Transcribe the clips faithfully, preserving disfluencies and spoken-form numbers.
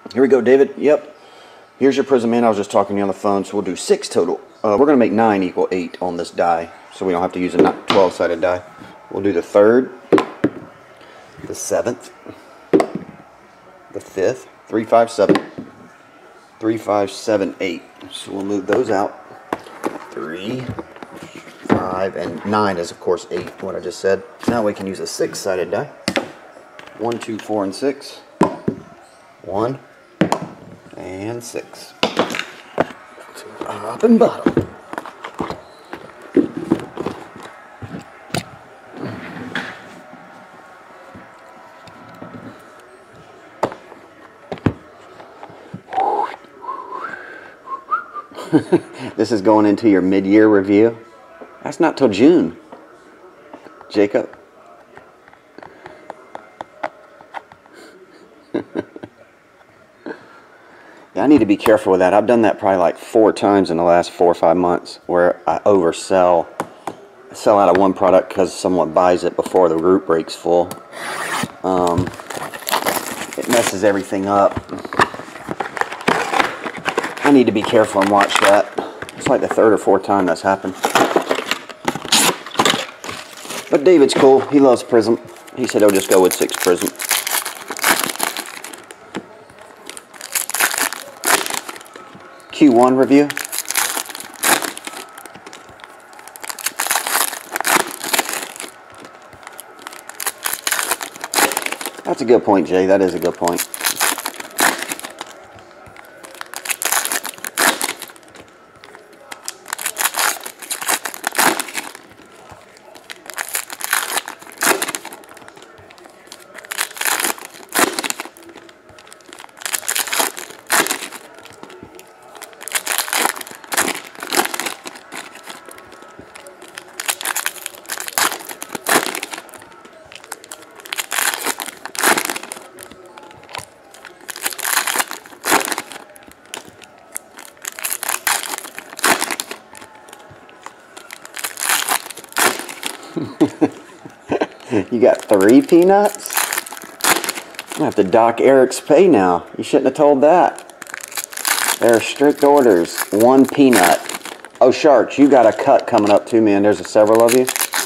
Here we go, David. Yep. Here's your prism man. I was just talking to you on the phone, so we'll do six total. Uh, we're going to make nine equal eight on this die, so we don't have to use a twelve-sided die. We'll do the third, the seventh, the fifth, three, five, seven, three, five, seven, eight. So we'll move those out. Three, five, and nine is, of course, eight, what I just said. Now we can use a six-sided die. One, two, four, and six. One, and six. Top and bottom. This is going into your mid-year review. That's not till June, Jacob. Yeah, I need to be careful with that. I've done that probably like four times in the last four or five months where I oversell. I sell out of one product because someone buys it before the group breaks full. Um, it messes everything up. I need to be careful and watch that. It's like the third or fourth time that's happened. But David's cool. He loves Prism. He said he'll just go with six Prism. Q one review. That's a good point, Jay. That is a good point. You got three peanuts? I'm going to have to dock Eric's pay now. You shouldn't have told that. There are strict orders. One peanut. Oh, Sharks, you got a cut coming up too, man. There's a several of you.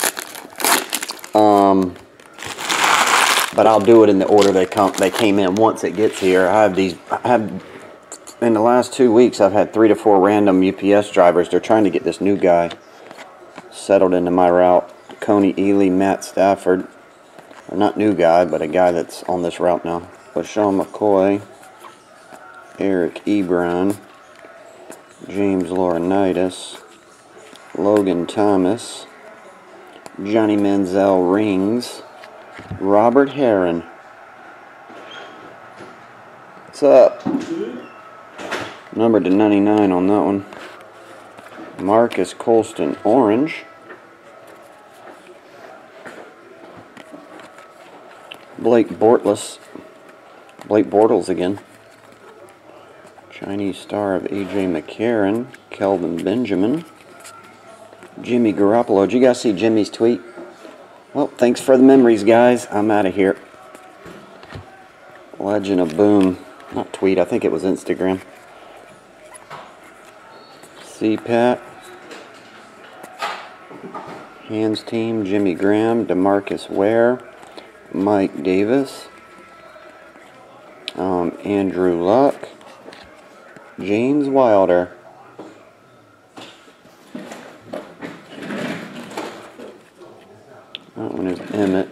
Um, but I'll do it in the order they come. They came in once it gets here. I have these. I have in the last two weeks. I've had three to four random U P S drivers. They're trying to get this new guy settled into my route. Coney Ely, Matt Stafford. Or not new guy, but a guy that's on this route now. LaShawn McCoy, Eric Ebron, James Laurinaitis, Logan Thomas, Johnny Manziel Rings, Robert Heron. What's up? Numbered to ninety-nine on that one. Marcus Colston Orange. Blake Bortles. Blake Bortles again. Chinese star of A J McCarron. Kelvin Benjamin. Jimmy Garoppolo. Did you guys see Jimmy's tweet? Well, thanks for the memories, guys. I'm out of here. Legend of Boom. Not tweet, I think it was Instagram. C PAT. Hands team. Jimmy Graham. DeMarcus Ware. Mike Davis, um, Andrew Luck, James Wilder. That one is Emmett.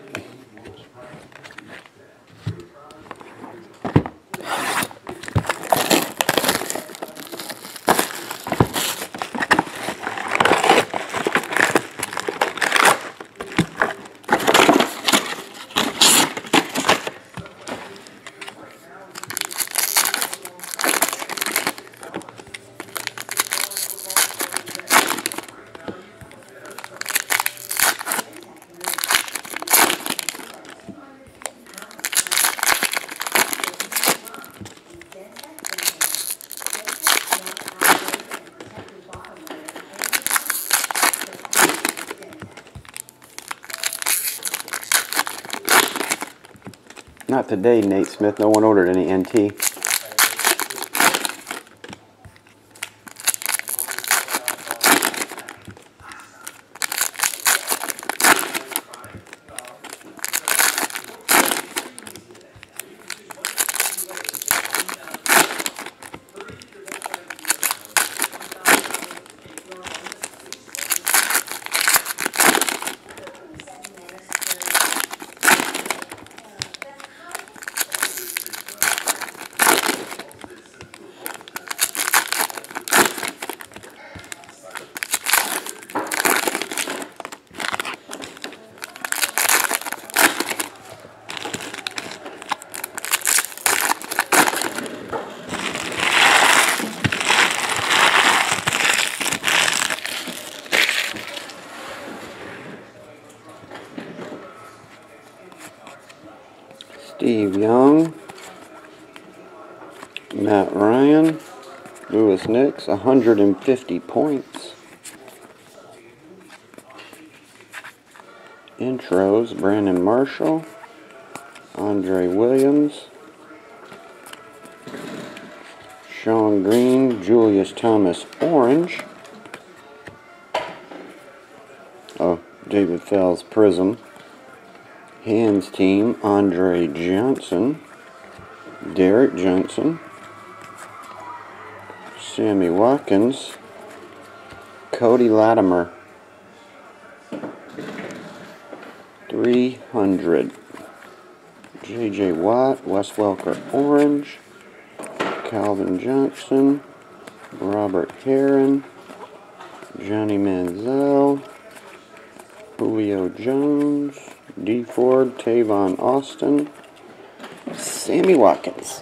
Not today, Nate Smith. No one ordered any N T. Steve Young, Matt Ryan, Lewis Nix, one hundred fifty points. Intros, Brandon Marshall, Andre Williams, Sean Green, Julius Thomas Orange. Oh, David Fells Prism. Hands team, Andre Johnson, Derek Johnson, Sammy Watkins, Cody Latimer. three hundred. J J Watt, Wes Welker Orange, Calvin Johnson, Robert Heron, Johnny Manziel, Julio Jones, D Ford, Tavon Austin, Sammy Watkins.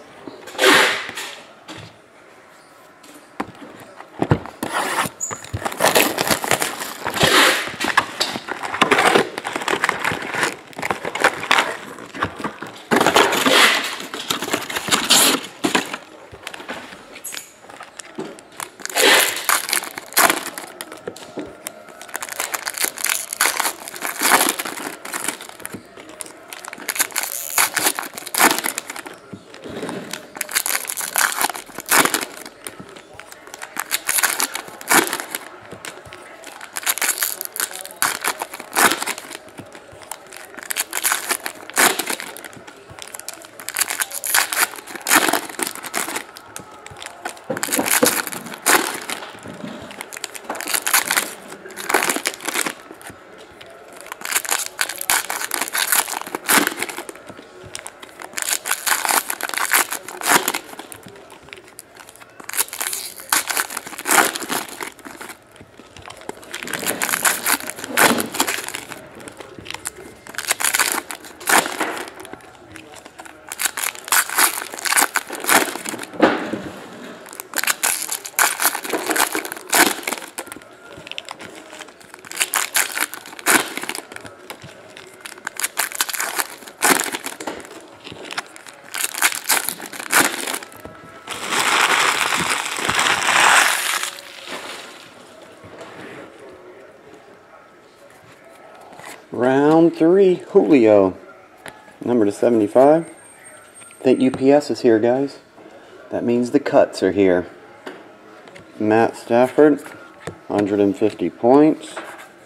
Round three, Julio, number to seventy-five. I think U P S is here, guys. That means the cuts are here. Matt Stafford, one hundred fifty points.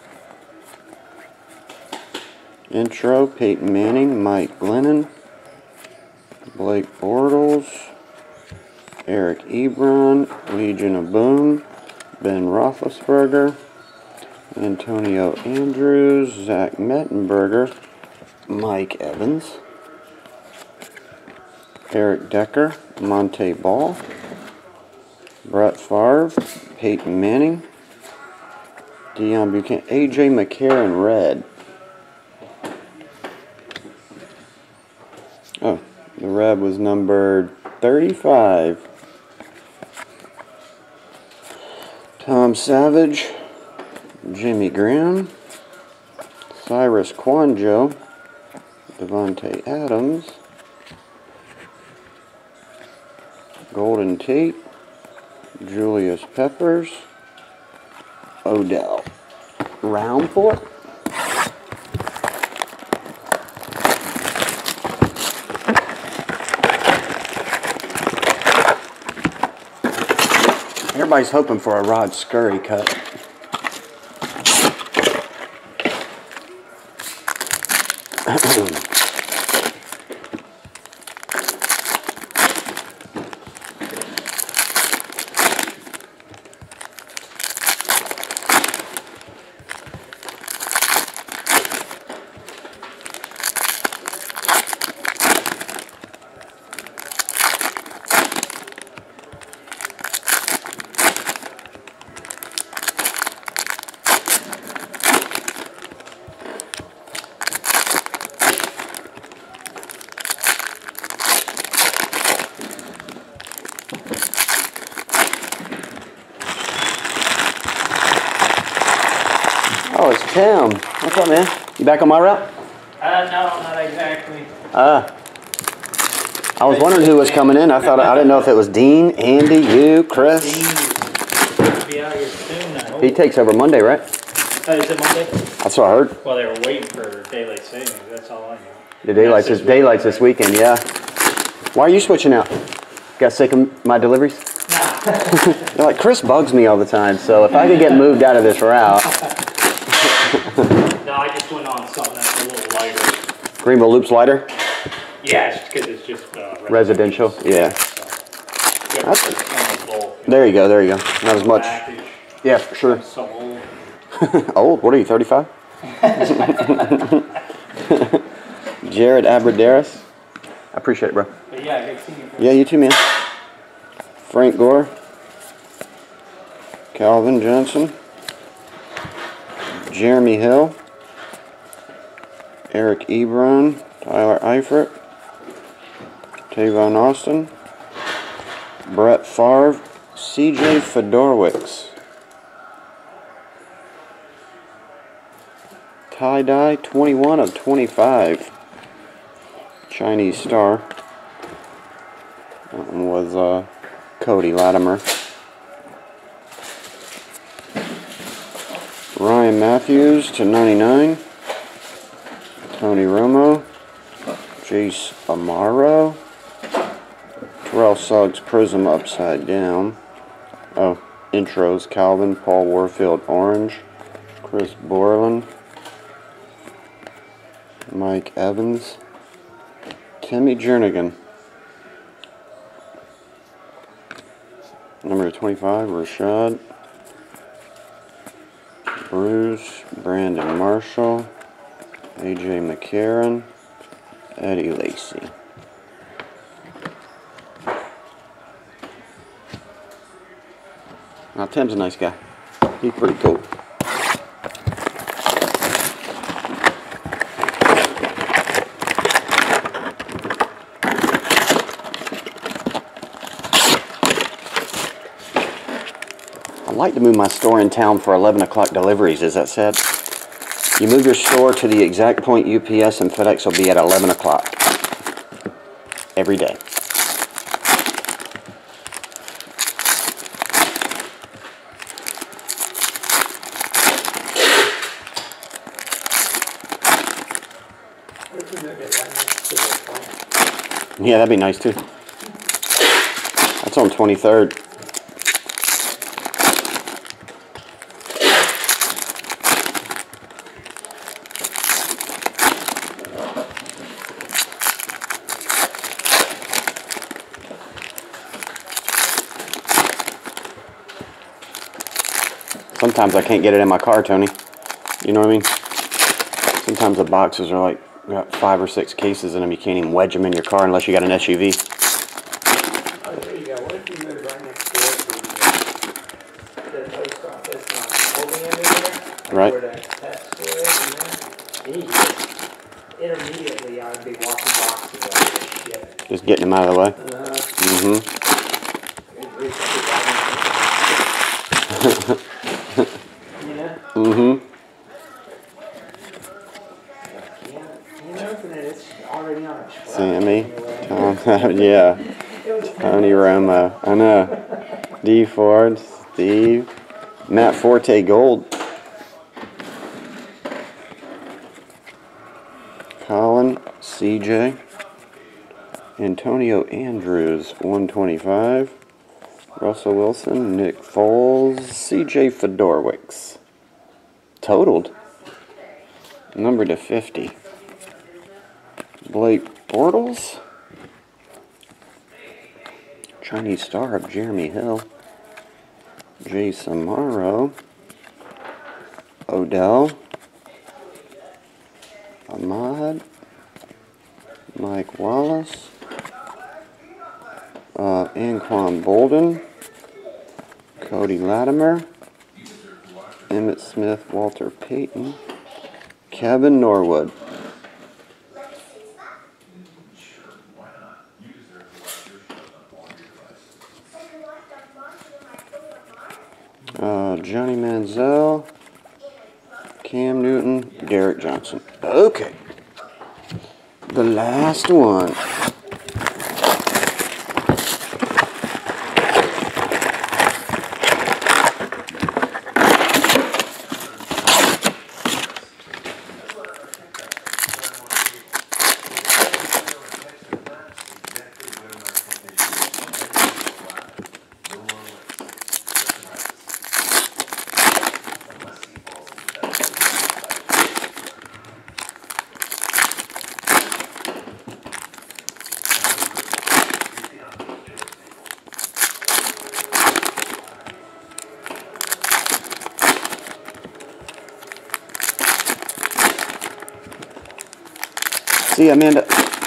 Intro, Peyton Manning, Mike Glennon, Blake Bortles, Eric Ebron, Legion of Boom, Ben Roethlisberger, Antonio Andrews, Zach Mettenberger, Mike Evans, Eric Decker, Monte Ball, Brett Favre, Peyton Manning, Deion Buchanan, A J McCarron red. Oh, the red was numbered thirty-five. Tom Savage, Jimmy Graham, Cyrus Quanjo, Devontae Adams, Golden Tate, Julius Peppers, Odell. Round four. Everybody's hoping for a Rod Scurry cut. Oh, it's Tim. What's up, man? You back on my route? Uh, no, not exactly. Ah. I was wondering who was coming in. I thought I didn't know if it was Dean, Andy, you, Chris. Dean be out here soon, I hope. He takes over Monday, right? Oh, is it Monday? That's what I heard. Well, they were waiting for daylight savings. That's all I know. The daylight's this, daylight's this weekend, yeah. Why are you switching out? Got sick of my deliveries? They're like, Chris bugs me all the time, so if I could get moved out of this route. No, I just went on something that's a little lighter. Greenville Loops lighter? Yeah, it's because it's just uh, residential. residential. Yeah. So, That's, there you go, there you go. Not as much. Package. Yeah, for sure. I'm so old. Old? What are you, thirty-five? Jared Abradaris. I appreciate it, bro. But yeah, good seeing you. Yeah, you too, man. Frank Gore. Calvin Johnson. Jeremy Hill. Eric Ebron. Tyler Eifert. Tavon Austin. Brett Favre. C J Fedorowicz. Tie-dye, twenty-one of twenty-five. Chinese Star. That one was uh, Cody Latimer. Ryan Matthews to ninety-nine. Tony Romo. Jace Amaro. Terrell Suggs Prism upside down. Oh, intros. Calvin, Paul Warfield Orange. Chris Borland. Mike Evans. Timmy Jernigan. Number twenty-five, Rashad. Bruce. Brandon Marshall. A J McCarron. Eddie Lacy. Now, Tim's a nice guy. He's pretty cool. I like to move my store in town for eleven o'clock deliveries. Is that sad? You move your store to the exact point U P S and FedEx will be at eleven o'clock. Every day. Yeah, that'd be nice too. That's on twenty-third. Sometimes I can't get it in my car, Tony. You know what I mean? Sometimes the boxes are like, got five or six cases in them. You can't even wedge them in your car unless you got an S U V. Oh, there you go. What if you moved right next door to the, the post office, not holding it in there? Right. Where that pet store is in there? Jeez. Intermediately, I would be walking boxes out of this shit. Just getting them out of the way. Uh, Mm-hmm. you know? Mm-hmm. Yeah, you open it, it's already on a truck. Sammy. Tom. Yeah. Tony Romo. I know. D Ford. Steve. Matt Forte Gold. Colin. C J. Antonio Andrews. one twenty-five. Russell Wilson. Nick Foles. C J Fedorowicz. Totaled. Number to fifty. Blake Bortles. Chinese Star of Jeremy Hill. Jay Samaro. Odell. Ahmad. Mike Wallace. Uh, Anquan Bolden. Cody Latimer. Emmett Smith, Walter Payton. Kevin Norwood. Uh, Johnny Manziel. Cam Newton. Derek Johnson. Okay. The last one. See you, Amanda.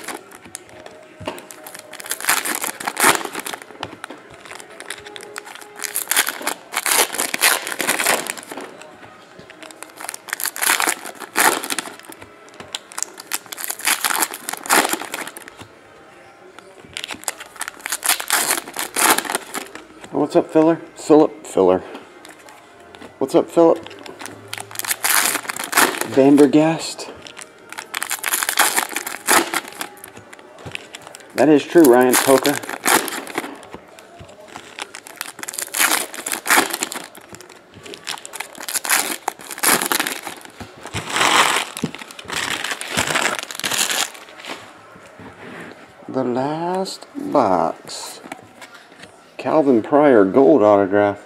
What's up, Filler? Philip? Filler. What's up, Philip? Vandergast? That is true, Ryan Poker. The last box. Calvin Pryor gold autograph.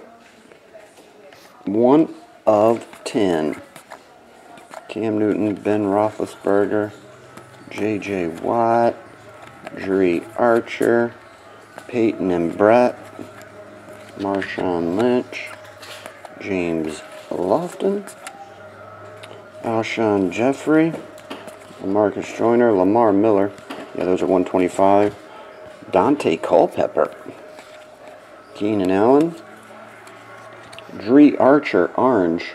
One of ten. Cam Newton, Ben Roethlisberger, J J Watt, Dree Archer, Peyton and Brett, Marshawn Lynch, James Lofton, Alshon Jeffrey, Marcus Joyner, Lamar Miller. Yeah, those are one twenty-five. Dante Culpepper, Keenan Allen, Dree Archer orange.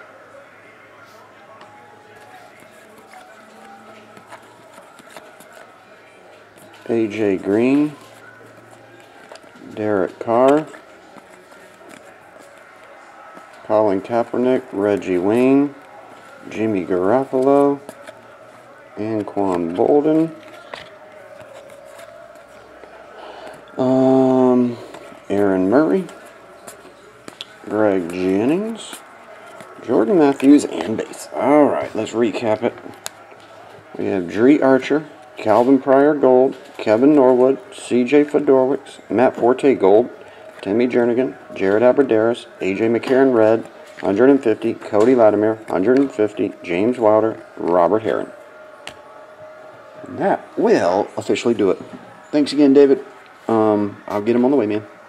A J Green, Derek Carr, Colin Kaepernick, Reggie Wayne, Jimmy Garoppolo, Anquan Bolden, um, Aaron Murray, Greg Jennings, Jordan Matthews, and base. All right, let's recap it. We have Dree Archer, Calvin Pryor gold, Kevin Norwood, C J Fedorowicz, Matt Forte gold, Timmy Jernigan, Jared Abbrederis, A J McCarron red, one hundred fifty, Cody Latimer, one hundred fifty, James Wilder, Robert Herron. And that will officially do it. Thanks again, David. Um, I'll get him on the way, man.